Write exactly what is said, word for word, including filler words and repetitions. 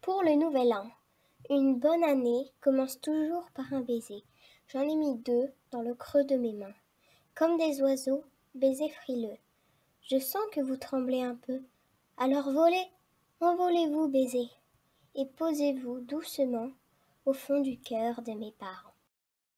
Pour le nouvel an, une bonne année commence toujours par un baiser. J'en ai mis deux dans le creux de mes mains. Comme des oiseaux, baisers frileux. Je sens que vous tremblez un peu. Alors volez, envolez-vous, baisers, et posez-vous doucement au fond du cœur de mes parents.